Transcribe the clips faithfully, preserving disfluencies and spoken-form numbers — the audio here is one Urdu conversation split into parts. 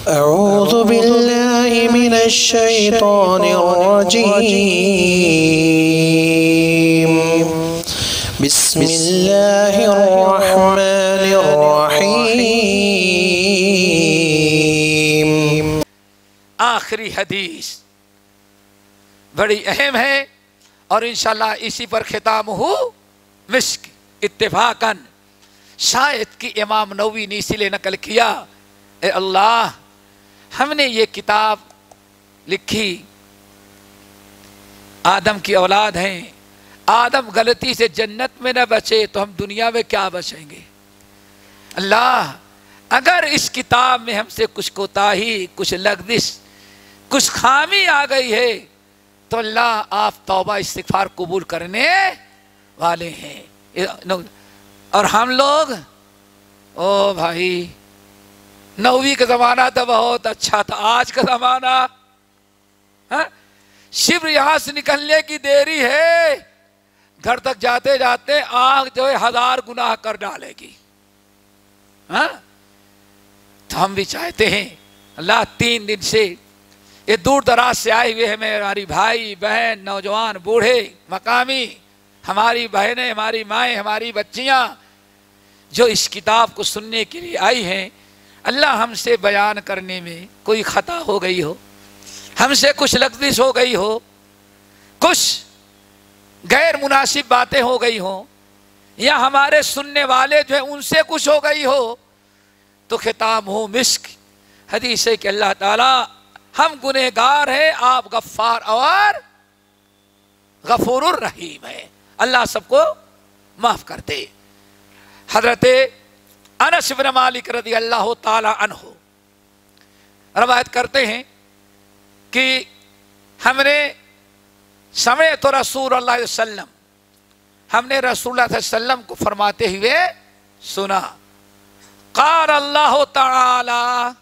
أعوذ بالله من الشيطان الرجيم بسم الله الرحمن الرحيم. آخری حدیث بڑی اہم ہے اور انشاءاللہ اسی پر ختام ہو مسک اتفاقاً. شاید کہ امام نووی نے اسی لیے نقل کیا، اے اللہ ہم نے یہ کتاب لکھی، آدم کی اولاد ہیں، آدم غلطی سے جنت میں نہ بچے تو ہم دنیا میں کیا بچیں گے؟ اللہ اگر اس کتاب میں ہم سے کچھ کوتاہی، کچھ لغزش، کچھ خامی آ گئی ہے تو اللہ آپ توبہ استغفار قبول کرنے والے ہیں. اور ہم لوگ او بھائی نووی کا زمانہ تو بہت اچھا تھا، آج کا زمانہ شبر یہاں سے نکلنے کی دیری ہے، گھر تک جاتے جاتے آنکھ جو ہے ہزار گناہ کر ڈالے گی. ہاں تو ہم بھی چاہتے ہیں اللہ تین دن سے یہ دور دراز سے آئے ہوئے ہیں ہماری بھائی بہن، نوجوان، بوڑھے، مقامی، ہماری بہنیں، ہماری مائیں، ہماری بچیاں جو اس کتاب کو سننے کے لیے آئی ہیں، اللہ ہم سے بیان کرنے میں کوئی خطا ہو گئی ہو، ہم سے کچھ لغزش ہو گئی ہو، کچھ غیر مناسب باتیں ہو گئی ہوں، یا ہمارے سننے والے جو ہیں ان سے کچھ ہو گئی ہو تو ختام ہو مسک. حدیث ہے کہ اللہ تعالیٰ ہم گنہگار ہیں، آپ غفار اور غفور الرحیم ہیں، اللہ سب کو معاف کر دے. حضرت انس بن مالک رضی اللہ تعالی عنہ روایت کرتے ہیں کہ ہم نے سمعت رسول اللہ علیہ وسلم، ہم نے رسول اللہ صلی اللہ علیہ وسلم کو فرماتے ہوئے سنا، قال اللہ تعالی،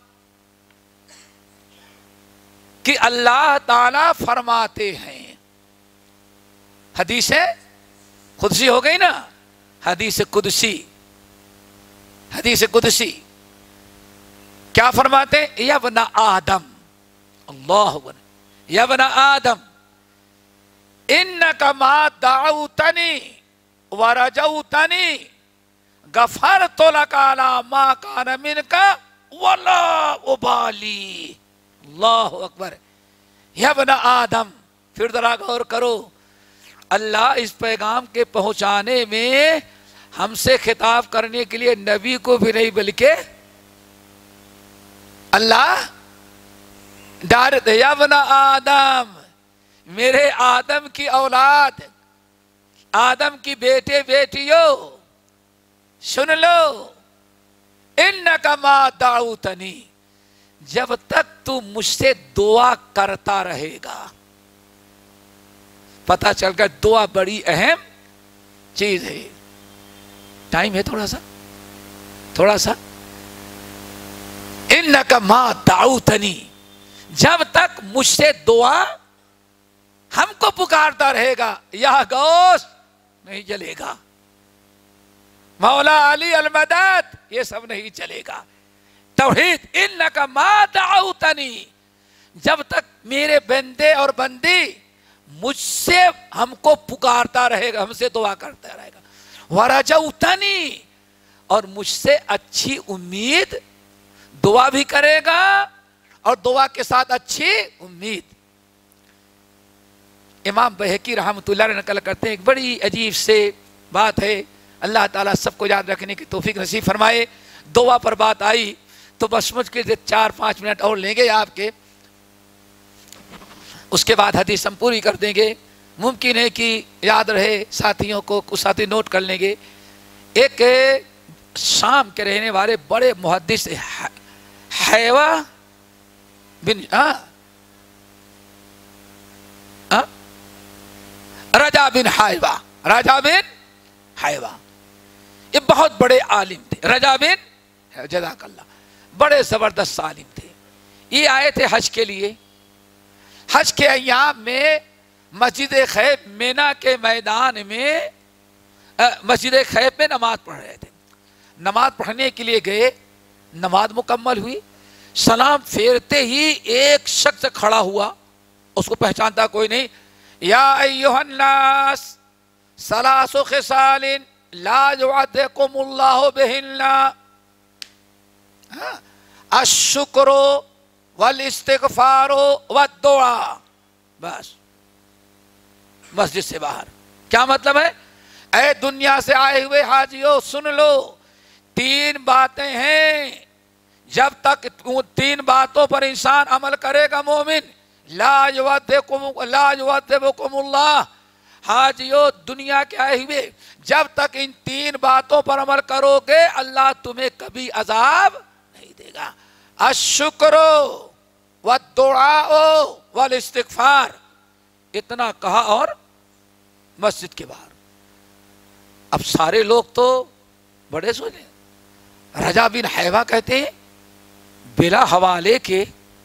کہ اللہ تعالی فرماتے ہیں. حدیث قدسی ہو گئی نا، حدیث قدسی. حدیث قدسی کیا فرماتے ہیں؟ یا ابن آدم، اللہ یا ابن آدم انکا ما دعوتنی ورجوتنی غفرت لک علی ما کان منکا ولا ابالی. اللہ اکبر. یا ابن آدم، پھر ذرا غور کرو، اللہ اس پیغام کے پہنچانے میں ہم سے خطاب کرنے کے لیے نبی کو بھی نہیں بلکہ اللہ ڈائریکٹ، یا ابن آدم، میرے آدم کی اولاد، آدم کی بیٹے بیٹیوں، سن لو، انکا ما دعوتنی، جب تک تو مجھ سے دعا کرتا رہے گا. پتہ چل گیا دعا بڑی اہم چیز ہے. ٹائم ہے تھوڑا سا تھوڑا سا انکا ما دعوتنی، جب تک مجھ سے دعا ہم کو پکارتا رہے گا، یہ غوث نہیں چلے گا، مولا علی المدد یہ سب نہیں چلے گا. توحید انکا ما دعوتنی، جب تک میرے بندے اور بندی مجھ سے ہم کو پکارتا رہے گا، ہم سے دعا کرتا رہے گا، ورجوتنی، اور مجھ سے اچھی امید، دعا بھی کرے گا اور دعا کے ساتھ اچھی امید. امام بہقی رحمۃ اللہ علیہ نقل کرتے ہیں، ایک بڑی عجیب سے بات ہے، اللہ تعالیٰ سب کو یاد رکھنے کی توفیق نصیب فرمائے. دعا پر بات آئی تو بس مجھ کے چار پانچ منٹ اور لیں گے آپ کے، اس کے بعد حدیث ہم پوری کر دیں گے. ممکن ہے کہ یاد رہے ساتھیوں کو، کچھ ساتھی نوٹ کر لیں گے. ایک شام کے رہنے والے بڑے محدث حیوہ بن رجا بن حیوہ، رجا بن حیوہ، یہ بہت بڑے عالم تھے. رجا بن، جزاک اللہ، بڑے زبردست عالم تھے. یہ آئے تھے حج کے لیے. حج کے ایام میں مسجد خیف مینا کے میدان میں، مسجد خیف میں نماز پڑھ رہے تھے. نماز پڑھنے کے لیے گئے، نماز مکمل ہوئی، سلام پھیرتے ہی ایک شخص کھڑا ہوا، اس کو پہچانتا کوئی نہیں. یا ایھا الناس ثلاث خصال لا یعدکم اللہ بہن، الشکر والاستغفار والدعاء. بس مسجد سے باہر. کیا مطلب ہے؟ اے دنیا سے آئے ہوئے حاجیوں سن لو، تین باتیں ہیں، جب تک تین باتوں پر انسان عمل کرے گا مومن، لا یعذبکم لا یعذبکم اللہ. حاجیوں دنیا کے آئے ہوئے، جب تک ان تین باتوں پر عمل کرو گے اللہ تمہیں کبھی عذاب نہیں دے گا. الشکر والدعاء والاستغفار. اتنا کہا اور مسجد کے باہر. اب سارے لوگ تو بڑے سوچے. رجا بن حیوہ کہتے ہیں بلا حوالے کے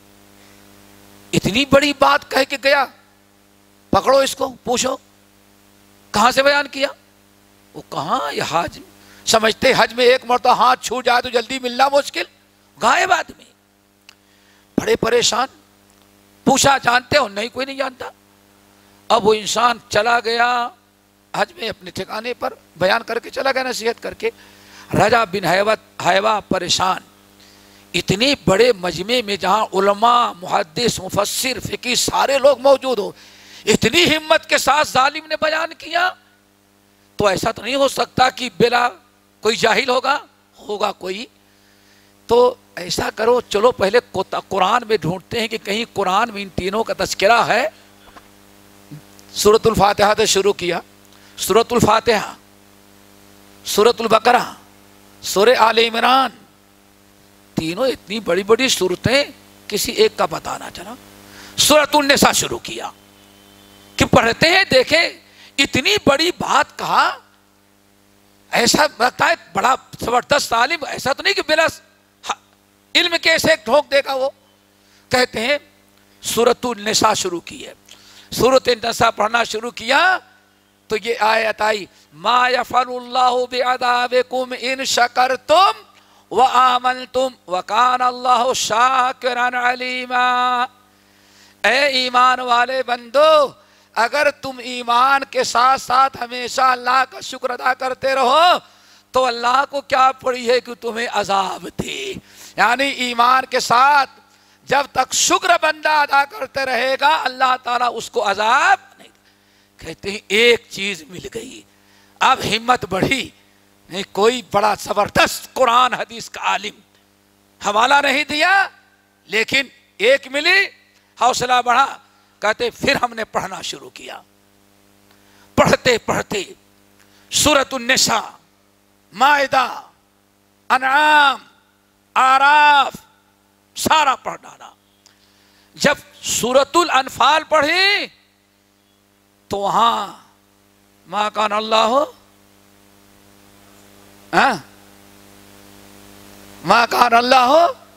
اتنی بڑی بات کہہ کے گیا، پکڑو اس کو، پوچھو کہاں سے بیان کیا. وہ کہاں، یہ حج سمجھتے حج میں ایک مرتبہ ہاتھ چھوٹ جائے تو جلدی ملنا مشکل، غائب آدمی. بڑے پریشان، پوچھا جانتے ہو؟ نہیں، کوئی نہیں جانتا. اب وہ انسان چلا گیا حج میں اپنے ٹھکانے پر، بیان کر کے چلا گیا، نصیحت کر کے. رجا بن حیوہ پریشان. اتنے بڑے مجمع میں جہاں علماء، محدث، مفسر، فقی سارے لوگ موجود ہو، اتنی ہمت کے ساتھ ظالم نے بیان کیا، تو ایسا تو نہیں ہو سکتا کہ بلا کوئی جاہل ہوگا ہوگا کوئی. تو ایسا کرو، چلو پہلے قرآن میں ڈھونڈتے ہیں کہ کہیں قرآن میں ان تینوں کا تذکرہ ہے. سورۃ الفاتحہ سے شروع کیا، سورۃ الفاتحہ، سورۃ البقرہ، سورہ آل عمران، تینوں اتنی بڑی بڑی صورتیں، کسی ایک کا پتہ نہ چلا. سورۃ النساء شروع کیا کہ پڑھتے ہیں، دیکھیں اتنی بڑی بات کہا. ایسا لگتا ہے بڑا زبردست عالم، ایسا تو نہیں کہ بلا علم کیسے ٹھوک دے گا. وہ کہتے ہیں سورۃ النساء شروع کی ہے. سورۃ النساء پڑھنا شروع کیا تو یہ آیت آئی، ما یفعل اللہ بعذابکم ان شکرتم وآمنتم وکان اللہ شاکرا علیما. اے ایمان والے بندو، اگر تم ایمان کے ساتھ ساتھ ہمیشہ اللہ کا شکر ادا کرتے رہو تو اللہ کو کیا پڑی ہے کہ تمہیں عذاب دے. یعنی ایمان کے ساتھ جب تک شکر بندہ ادا کرتے رہے گا اللہ تعالیٰ اس کو عذاب نہیں. کہتے ہیں ایک چیز مل گئی، اب ہمت بڑھی. نہیں، کوئی بڑا زبردست قرآن حدیث کا عالم حوالہ نہیں دیا، لیکن ایک ملی، حوصلہ بڑھا. کہتے پھر ہم نے پڑھنا شروع کیا. پڑھتے پڑھتے سورۃ النساء، مائدہ، انعام، آراف سارا پڑھ ڈالا. جب سورۃ الانفال پڑھی تو وہاں ما کان اللہ ما کان اللہ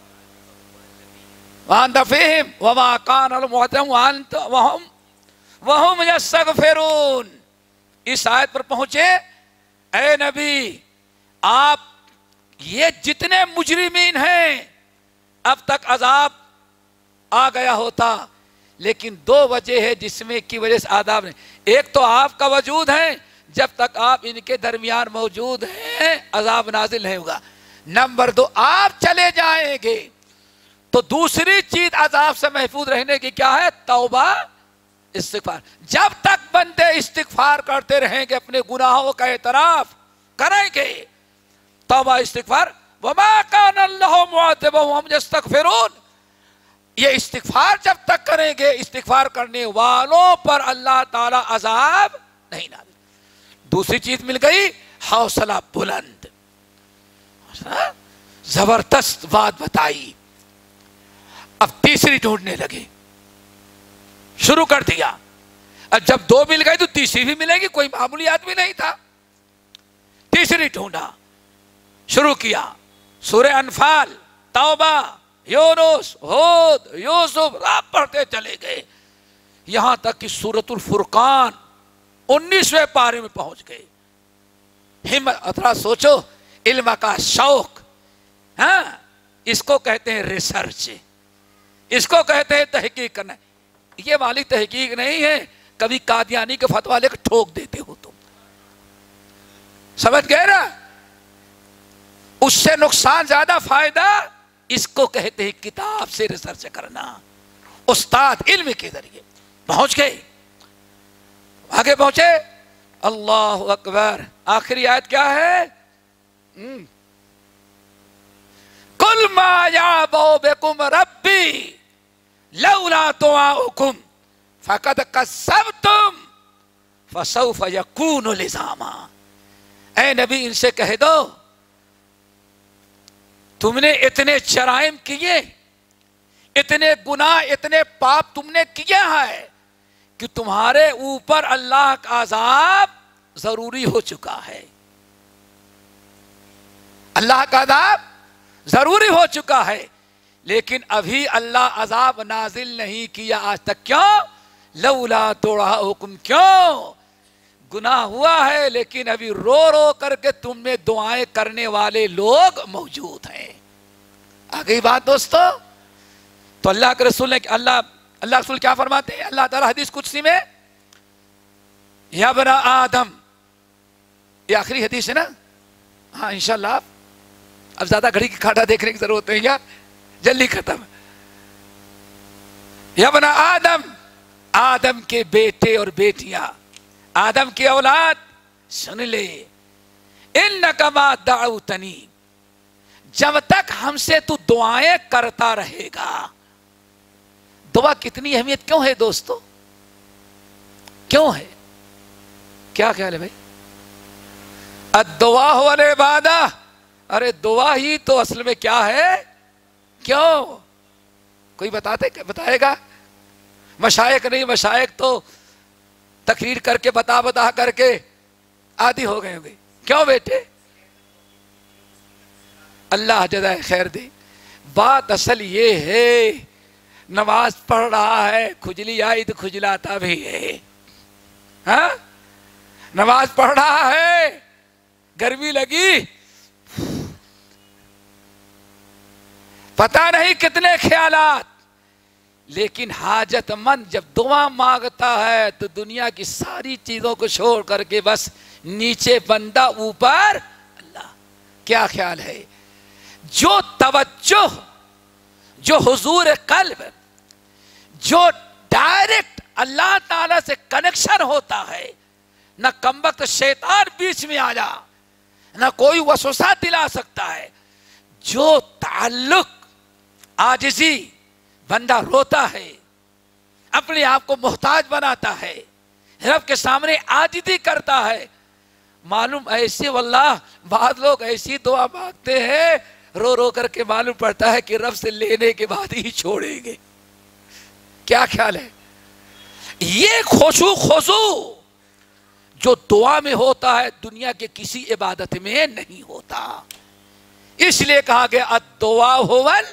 وانت فیہم وما کان المعتم وانت وہم وہم یستغفرون. اس آیت پر پہنچے، اے نبی آپ یہ جتنے مجرمین ہیں اب تک عذاب آ گیا ہوتا، لیکن دو وجہ ہے جس میں کی وجہ سے عذاب نہیں. ایک تو آپ کا وجود ہے، جب تک آپ ان کے درمیان موجود ہیں عذاب نازل نہیں ہوگا. نمبر دو، آپ چلے جائیں گے تو دوسری چیز عذاب سے محفوظ رہنے کی کیا ہے؟ توبہ، استغفار. جب تک بندے استغفار کرتے رہیں گے، اپنے گناہوں کا اعتراف کریں گے، توبہ استغفار، وما کان اللہ معذبہم وہم یستغفرون، یہ استغفار جب تک کریں گے استغفار کرنے والوں پر اللہ تعالی عذاب نہیں نازل. دوسری چیز مل گئی، حوصلہ بلند. زبردست بات بتائی. اب تیسری ڈھونڈنے لگے، شروع کر دیا. اب جب دو مل گئی تو تیسری بھی ملے گی، کوئی معمولی آدمی نہیں تھا. تیسری ڈھونڈا، شروع کیا. سورہ انفال، توبہ، یونس، ہود، یوسف، آپ پڑھتے چلے گئے یہاں تک کہ سورۃ الفرقان انیسویں پارے میں پہنچ گئے. ہمت اترا سوچو، علم کا شوق، ہاں اس کو کہتے ہیں ریسرچ، اس کو کہتے ہیں تحقیق کرنا۔ یہ والی تحقیق نہیں ہے، کبھی قادیانی کے فتویٰ لے کے ٹھوک دیتے ہو تم، سمجھ گئے نا؟ اس سے نقصان زیادہ فائدہ، اس کو کہتے ہیں کتاب سے ریسرچ کرنا، استاد علم کے ذریعے۔ پہنچ گئے، آگے پہنچے، اللہ اکبر۔ آخری آیت کیا ہے؟ قُلْ مَا يَعْبَؤُ بِكُمْ رَبِّي لَوْلَا دُعَاؤُكُمْ فَقَدْ كَذَّبْتُمْ فَسَوْفَ يَكُونُ لِزَامًا۔ اے نبی ان سے کہہ دو تم نے اتنے جرائم کیے، اتنے گناہ، اتنے پاپ تم نے کیا ہے کہ تمہارے اوپر اللہ کا عذاب ضروری ہو چکا ہے، اللہ کا عذاب ضروری ہو چکا ہے، لیکن ابھی اللہ عذاب نازل نہیں کیا آج تک۔ کیوں؟ لولا دعاؤکم، کیوں؟ گناہ ہوا ہے لیکن ابھی رو رو کر کے تم میں دعائیں کرنے والے لوگ موجود ہیں۔ آگئی بات دوستو؟ تو اللہ کے رسول نے اللہ اللہ رسول کیا فرماتے ہیں؟ اللہ تعالیٰ حدیث قدسی میں، یا ابن آدم، یہ آخری حدیث ہے نا؟ ہاں انشاءاللہ اب زیادہ گھڑی کی کھاٹا دیکھنے کی ضرورت نہیں یار، جلدی ختم۔ یا ابن آدم، آدم کے بیٹے اور بیٹیاں، آدم کی اولاد، سن لے، انک ما دعوتنی، جب تک ہم سے تو دعائیں کرتا رہے گا۔ دعا کتنی اہمیت کیوں ہے دوستو؟ کیوں ہے؟ کیا خیال ہے بھائی؟ الدعا هو العبادہ، ارے دعا ہی تو اصل میں کیا ہے؟ کیوں؟ کوئی بتاتے بتائے گا؟ مشائخ نہیں، مشائخ تو تقریر کر کے بتا بتا کر کے عادی ہو گئے ہوں گے۔ کیوں بیٹے؟ اللہ جزائے خیر دے۔ بات اصل یہ ہے، نماز پڑھ رہا ہے، کھجلی آئی تو کھجلاتا بھی ہے، ہاں؟ نماز پڑھ رہا ہے، گرمی لگی، پتہ نہیں کتنے خیالات، لیکن حاجت مند جب دعا مانگتا ہے تو دنیا کی ساری چیزوں کو چھوڑ کر کے بس نیچے بندہ، اوپر اللہ۔ کیا خیال ہے؟ جو توجہ، جو حضور قلب، جو ڈائریکٹ اللہ تعالی سے کنیکشن ہوتا ہے، نہ کمبخت شیطان بیچ میں آ جا، نہ کوئی وسوسہ دلا سکتا ہے، جو تعلق، عاجزی، بندہ روتا ہے، اپنے آپ کو محتاج بناتا ہے، رب کے سامنے عاجزی کرتا ہے۔ معلوم ایسے واللہ بعض لوگ ایسی دعا مانگتے ہیں، رو رو کر کے معلوم پڑتا ہے کہ رب سے لینے کے بعد ہی چھوڑیں گے۔ کیا خیال ہے؟ یہ خشوع خضوع جو دعا میں ہوتا ہے دنیا کے کسی عبادت میں نہیں ہوتا۔ اس لیے کہا گیا الدعاء هو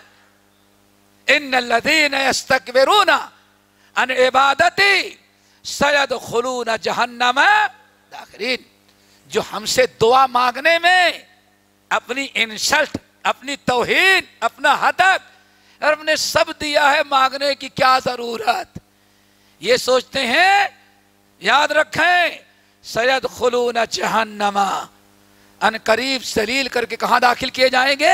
ان الذین یستکبرون عن عبادتی سیدخلون جہنم داخرین۔ جو ہم سے دعا مانگنے میں اپنی انسلٹ، اپنی توہین، اپنا ہدف، رب نے سب دیا ہے، مانگنے کی کیا ضرورت؟ یہ سوچتے ہیں، یاد رکھیں، سیدخلون جہنم، ان قریب سلیل کر کے کہاں داخل کیے جائیں گے؟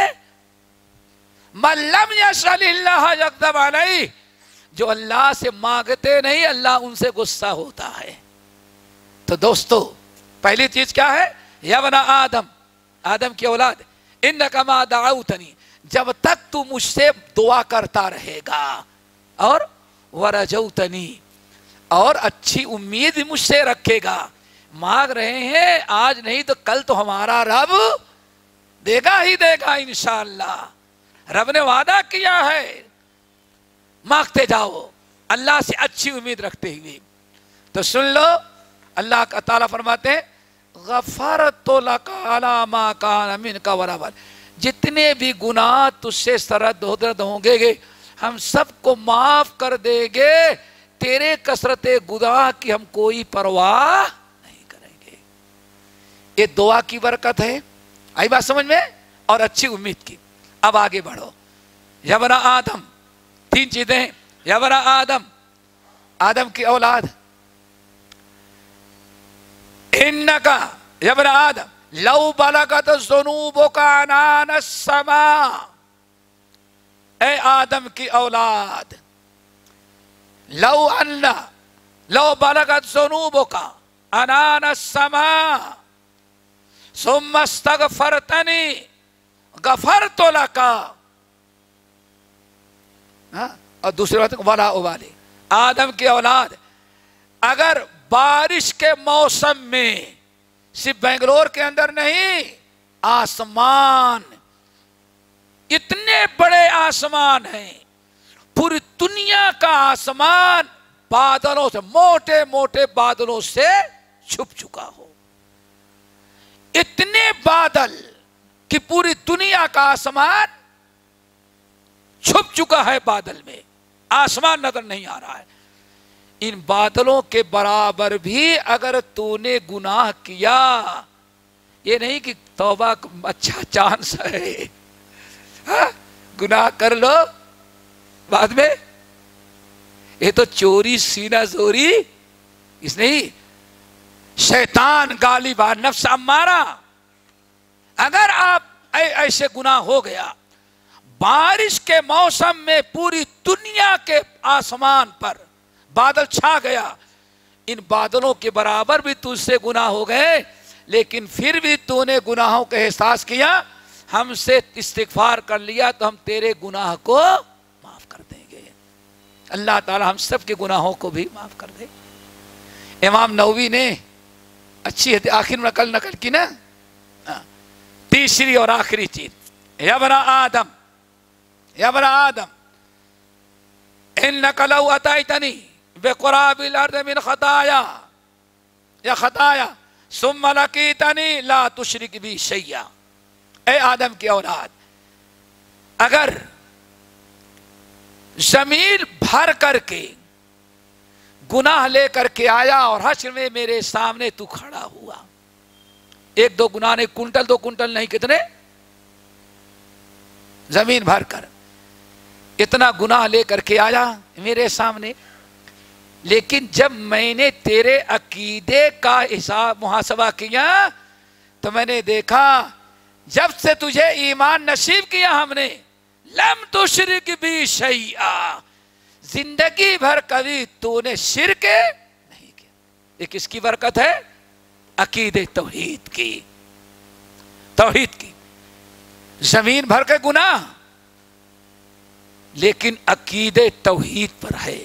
من لم یسأل اللہ یغضب علیہ، جو اللہ سے مانگتے نہیں اللہ ان سے غصہ ہوتا ہے۔ تو دوستو پہلی چیز کیا ہے؟ یا ابن آدم، آدم کی اولاد، انک ما دعوتنی، جب تک تو مجھ سے دعا کرتا رہے گا، اور ورجوتنی، اور اچھی امید مجھ سے رکھے گا۔ مانگ رہے ہیں آج نہیں تو کل تو ہمارا رب دے گا ہی دے گا انشاءاللہ، رب نے وعدہ کیا ہے، مانگتے جاؤ اللہ سے اچھی امید رکھتے ہوئے۔ تو سن لو، اللہ کا تعالیٰ فرماتے ہیں غفرت لک علی ما کان منک وربل، جتنے بھی گناہ تجھ سے سرد درد ہوں گے ہم سب کو معاف کر دے گے، تیرے کثرت گناہ کی ہم کوئی پرواہ نہیں کریں گے۔ یہ دعا کی برکت ہے، آئی بات سمجھ میں، اور اچھی امید کی۔ اب آگے بڑھو، یا بنا آدم، تین چیزیں ہیں، یا بنا آدم، آدم کی اولاد، انکا یا بنا آدم لو بلغت ذنوبک عنان السماء، اے آدم کی اولاد، لو ان لو بلغت ذنوبک عنان السماء ثم استغفرتنی غفرت لک، اور دوسری بات ولا ابالی، آدم کی اولاد اگر بارش کے موسم میں صرف بنگلور کے اندر نہیں، آسمان اتنے بڑے آسمان ہیں، پوری دنیا کا آسمان بادلوں سے، موٹے موٹے بادلوں سے چھپ چکا ہو، اتنے بادل کہ پوری دنیا کا آسمان چھپ چکا ہے بادل میں، آسمان نظر نہیں آ رہا ہے، ان بادلوں کے برابر بھی اگر تو نے گناہ کیا، یہ نہیں کہ توبہ اچھا چانس ہے، ہاں گناہ کر لو بعد میں، یہ تو چوری سینہ زوری، اس نہیں شیطان غالب ہے، نفس امارہ، اگر آپ ایسے گناہ ہو گیا، بارش کے موسم میں پوری دنیا کے آسمان پر بادل چھا گیا، ان بادلوں کے برابر بھی تجھ سے گناہ ہو گئے، لیکن پھر بھی تو نے گناہوں کا احساس کیا، ہم سے استغفار کر لیا تو ہم تیرے گناہ کو معاف کر دیں گے، اللہ تعالی ہم سب کے گناہوں کو بھی معاف کر دے۔ امام نووی نے اچھی آخر نقل نقل کی نا، تیسری اور آخری چیز، یا بنا آدم یا بنا آدم انک لو اتیتنی بقراب الارض من خطایا یا خطایا ثم لقیتنی لا تشرک بی شیئا، اے آدم کی اولاد اگر زمین بھر کر کے گناہ لے کر کے آیا اور حشر میں میرے سامنے تو کھڑا ہوا، ایک دو گناہ نہیں، کنٹل دو کنٹل نہیں، کتنے؟ زمین بھر کر اتنا گناہ لے کر کے آیا میرے سامنے، لیکن جب میں نے تیرے عقیدے کا حساب محاسبہ کیا تو میں نے دیکھا جب سے تجھے ایمان نصیب کیا ہم نے، لم تشرک بی شیئا، زندگی بھر کبھی تو نے شرک نہیں کیا، یہ کس کی برکت ہے؟ عقیدے توحید کی، توحید کی، زمین بھر کے گناہ لیکن عقیدے توحید پر ہے۔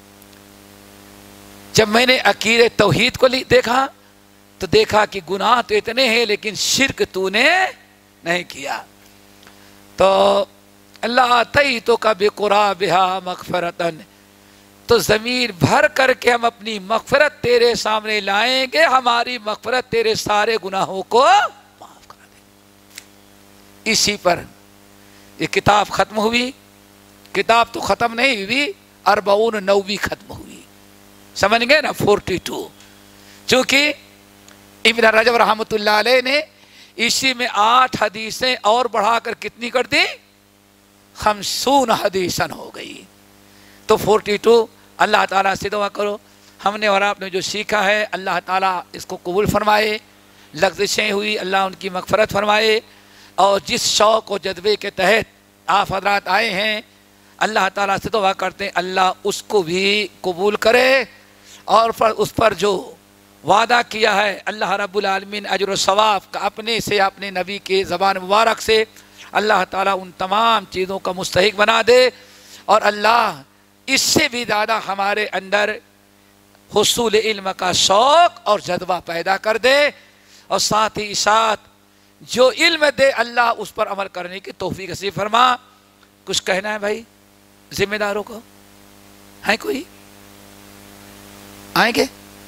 جب میں نے عقیدے توحید کو دیکھا تو دیکھا کہ گناہ تو اتنے ہیں لیکن شرک تو نے نہیں کیا، تو اللہ آتیتو کا بقرابہا مغفرتن، تو زمین بھر کر کے ہم اپنی مغفرت تیرے سامنے لائیں گے، ہماری مغفرت تیرے سارے گناہوں کو معاف کر دے۔ اسی پر یہ کتاب ختم ہوئی، کتاب تو ختم نہیں ہوئی، اربعون نووی ختم ہوئی، سمجھ گئے نا، فورٹی ٹو، چونکہ ابن رجب رحمۃ اللہ علیہ نے اسی میں آٹھ حدیثیں اور بڑھا کر کتنی کر دی؟ خمسون حدیثن ہو گئی، تو فورٹی ٹو۔ اللہ تعالیٰ سے دعا کرو ہم نے اور آپ نے جو سیکھا ہے اللہ تعالیٰ اس کو قبول فرمائے، لغزشیں ہوئی اللہ ان کی مغفرت فرمائے، اور جس شوق و جذبے کے تحت آپ حضرات آئے ہیں اللہ تعالیٰ سے دعا کرتے ہیں اللہ اس کو بھی قبول کرے، اور اس پر جو وعدہ کیا ہے اللہ رب العالمین اجر و ثواب کا اپنے سے اپنے نبی کے زبان مبارک سے اللہ تعالیٰ ان تمام چیزوں کا مستحق بنا دے، اور اللہ اس سے بھی زیادہ ہمارے اندر حصول علم کا شوق اور جذبہ پیدا کر دے، اور ساتھ ہی ساتھ جو علم دے اللہ اس پر عمل کرنے کی توفیق نصیب فرما۔ کچھ کہنا ہے بھائی ذمہ داروں کو؟ ہیں کوئی؟ آئیں گے؟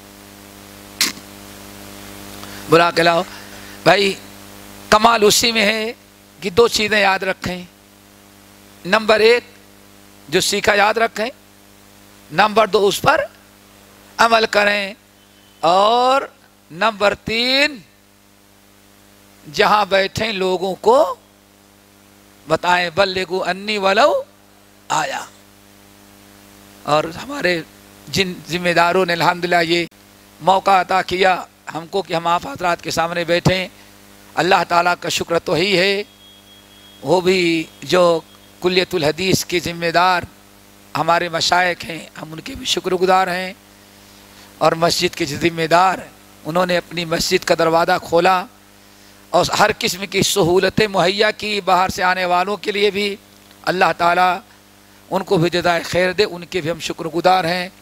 بلا کے لاؤ بھائی۔ کمال اسی میں ہے کہ دو چیزیں یاد رکھیں، نمبر ایک جو سیکھا یاد رکھیں، نمبر دو اس پر عمل کریں، اور نمبر تین جہاں بیٹھیں لوگوں کو بتائیں، بلغوا انی ولو آیا، اور ہمارے جن ذمہ داروں نے الحمدللہ یہ موقع عطا کیا ہم کو کہ ہم آپ حضرات کے سامنے بیٹھیں، اللہ تعالیٰ کا شکر تو ہی ہے۔ وہ بھی جو کلیت الحدیث کے ذمہ دار ہمارے مشائخ ہیں، ہم ان کے بھی شکر گزار ہیں، اور مسجد کے ذمہ دار انہوں نے اپنی مسجد کا دروازہ کھولا اور ہر قسم کی سہولتیں مہیا کی باہر سے آنے والوں کے لیے بھی۔ اللہ تعالیٰ ان کو بھی جزائے خیر دے، ان کے بھی ہم شکر گزار ہیں۔